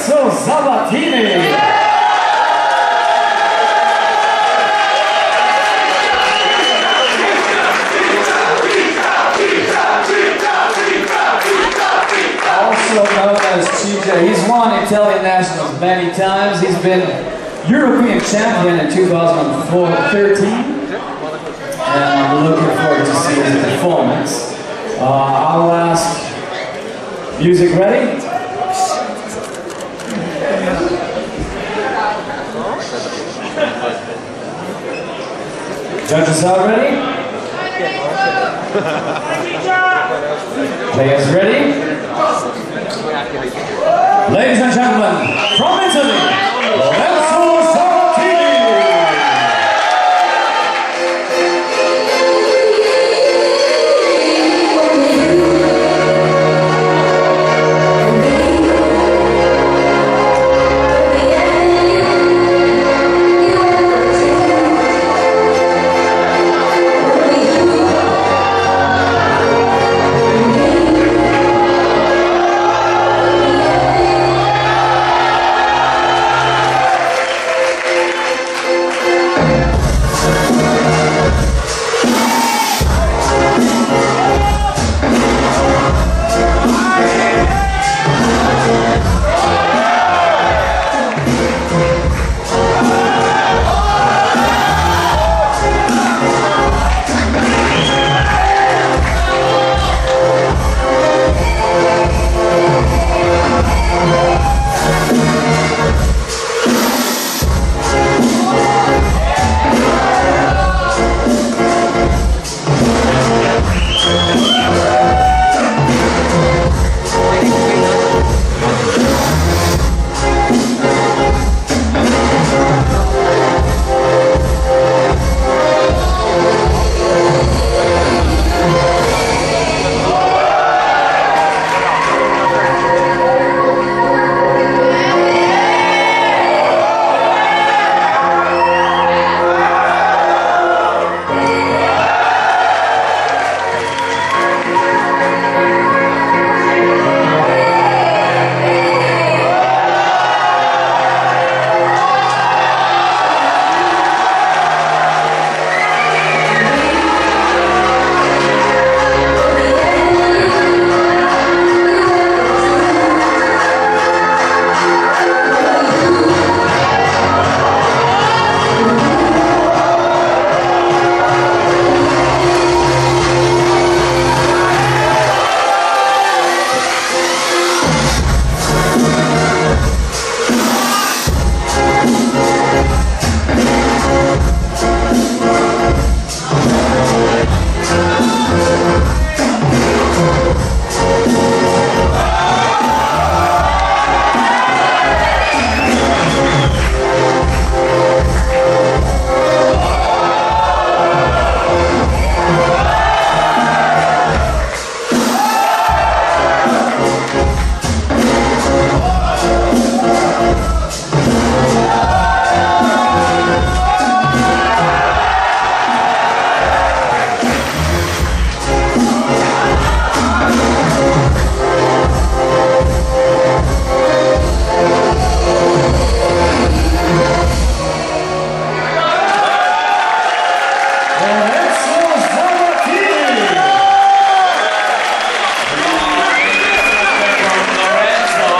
Lorenzo Zavattini. Also known as CJ. He's won Italian nationals many times. He's been European champion in 2013. And I'm looking forward to seeing his performance. I'll ask, music ready? Judges are ready? Players ready? Ladies and gentlemen, from Italy, Lorenzo Zavattini!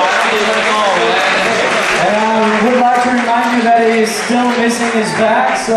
Still missing his back. So